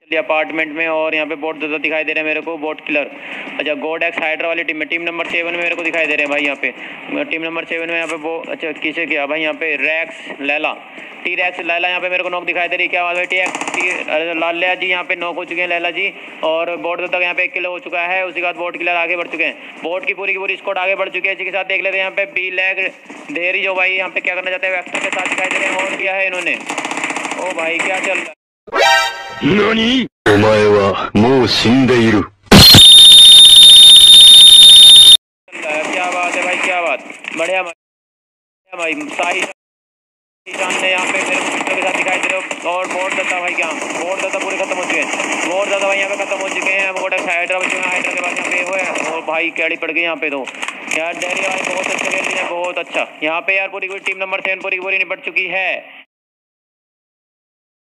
Apartment में। और यहाँ पे बोट दिखाई दे रहे हैं मेरे को, बोट किलर। अच्छा, गोड एक्स हाइड्रा वाली टीम में, टीम नंबर 7 में मेरे को दिखाई दे रहे हैं भाई। यहाँ पे टीम नंबर 7 में यहाँ पे वो, अच्छा किसे किया भाई यहाँ पे, rex Laila, T rex Laila यहाँ पे मेरे को नॉक दिखाई दे रही है। क्या बात है, लाल्या जी यहाँ पे नॉक हो चुके हैं लैला जी। और बोट तक यहाँ पे 1 किलो हो चुका है। उसके बाद बोट किलर आगे बढ़ चुके हैं, बोट की पूरी स्क्वाड आगे बढ़ चुकी है। इसी के साथ देख लेते हैं यहाँ पे बी लैग देरी जो भाई यहाँ पे क्या करना चाहते हैं, वेक्टर के साथ दिखाई दे रहे हैं। और किया है इन्होंने, ओ भाई क्या चल रहा है। 何？お前はもう死んでいる。 क्या बात है भाई, क्या बात, बढ़िया भाई। साही सामने यहाँ पे मेरे मित्रों के साथ दिखाई दे रहे हो। और बोर्ड दत्ता भाई, क्या बोर्ड दत्ता पूरे खत्म हो चुके हैं, बोर्ड दत्ता भाई यहाँ पे खत्म हो चुके हैं। बोर्ड हाइड्रा बचे हैं, हाइड्रा के बाद यहाँ पे वो है। और भाई कैडी पड़ गई यहाँ पे तो यार, डेरी भाई बहुत अच्छा खेल रही है, बहुत अच्छा। यहाँ पे यार पूरी टीम नंबर 7 पूरी निपट चुकी है।